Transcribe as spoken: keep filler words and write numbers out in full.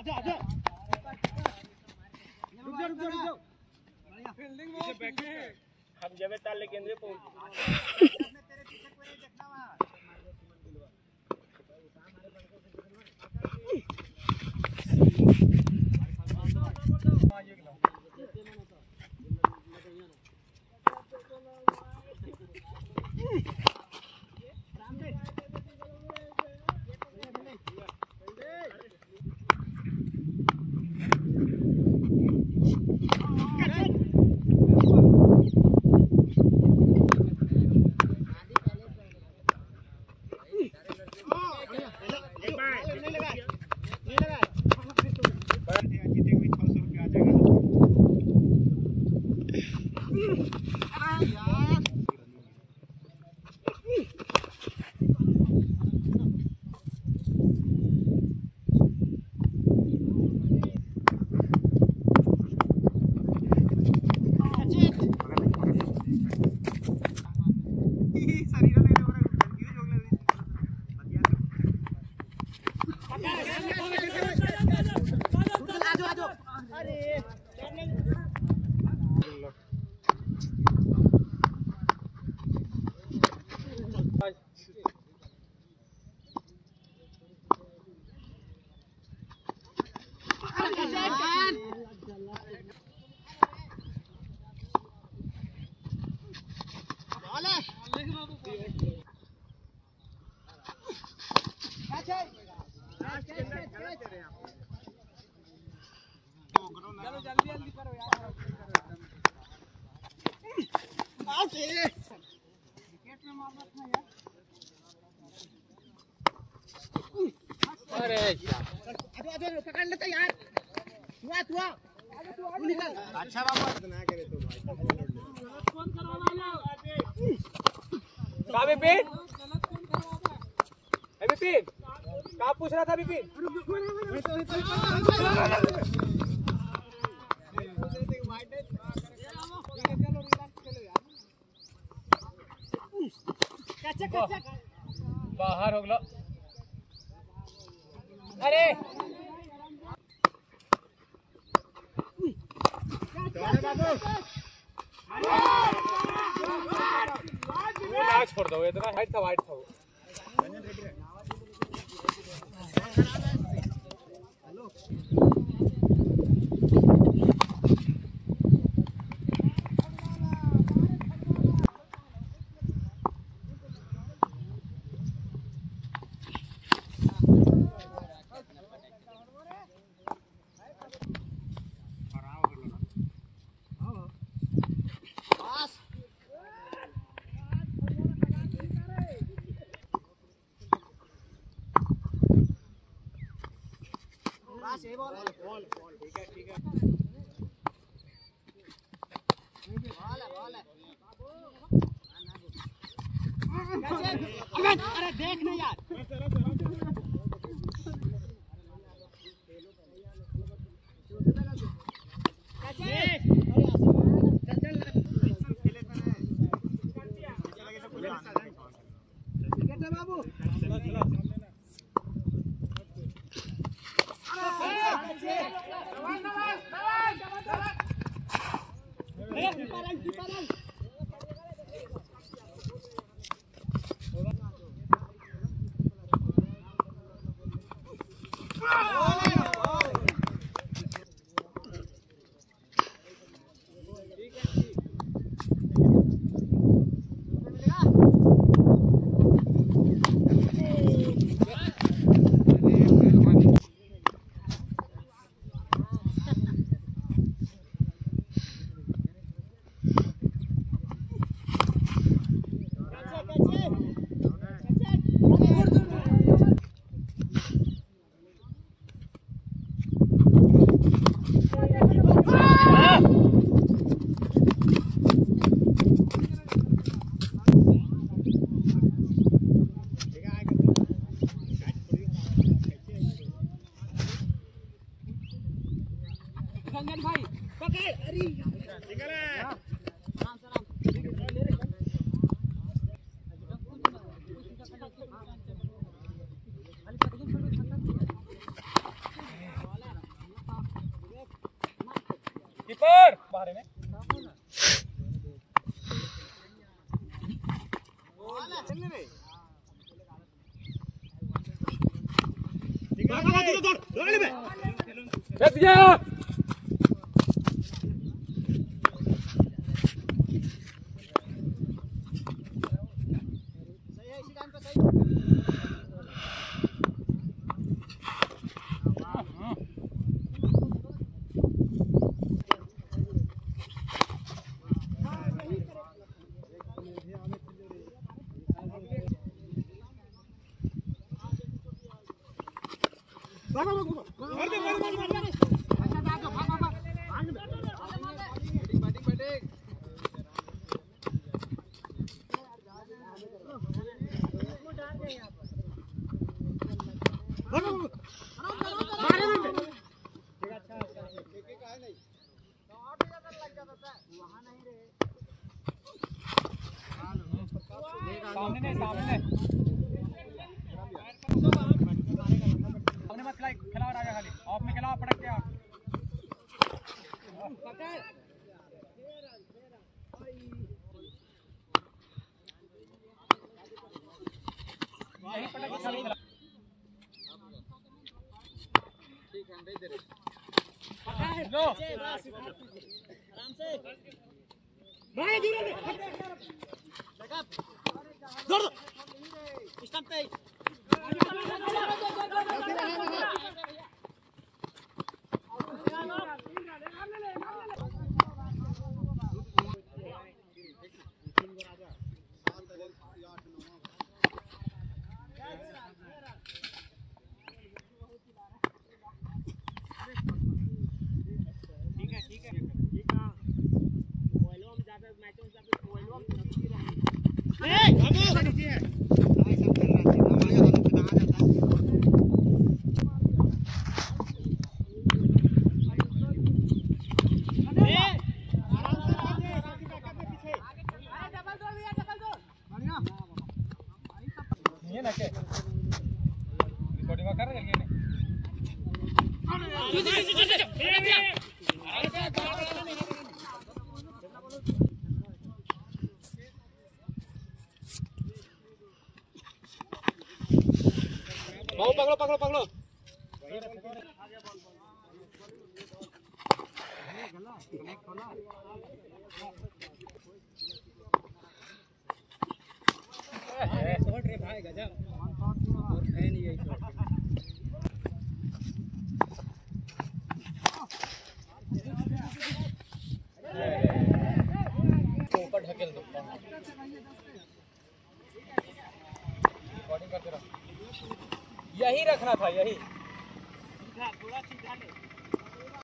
आजा आजा रुक जा रुक जा रुक जा फील्डिंग में बैठे हैं हम जब ताल लेके अंदर पहुंच तेरे पीछे कोई नहीं देखना वहां चलो जल्दी जल्दी करो यार विकेट में मारना था यार अरे अरे अरे पकड़ लेते यार हुआ हुआ तू निकल अच्छा बाबा ना करे तो भाई कौन करवाना का विपिन गलत कौन करवाता है विपिन का पूछ रहा था विपिन बाहर हो गया अरे बाबू छोड़ दो इतना हाइट था वाइट था बॉल बॉल बॉल ठीक है ठीक है बॉल है बॉल है अरे देख ना यार बाबू गंगन भाई पकड़ अरे निकल आराम से आराम ऊपर बाहर में रख दिया सामने नहीं सामने सामने मत खिला खिलाओ राजा खाली ऑफ में खिलाओ पटक के आप यही पटक के खाली खिला ठीक है दे दे लो आराम से भाई धीरे धीरे लगा दौड़ स्टंप पे ठीक है ठीक है ठीक है मोबाइलों में जाके मैचों से मोबाइलों में ए हम नीचे है भाई सब चल रहा है हम आगे हम कहां जाता है ए आराम से आगे राखी बैकअप के पीछे अरे डबल दो भैया डबल दो बढ़िया ये ना के रिकॉर्डिंग कर रहे हैं पकड़ो पकड़ो पकड़ो शॉट रे भाई गजब है नहीं यही शॉट ऊपर ढकेल दो रिकॉर्डिंग करते रहो यही रखना था यही सीधा थोड़ा सीधा ले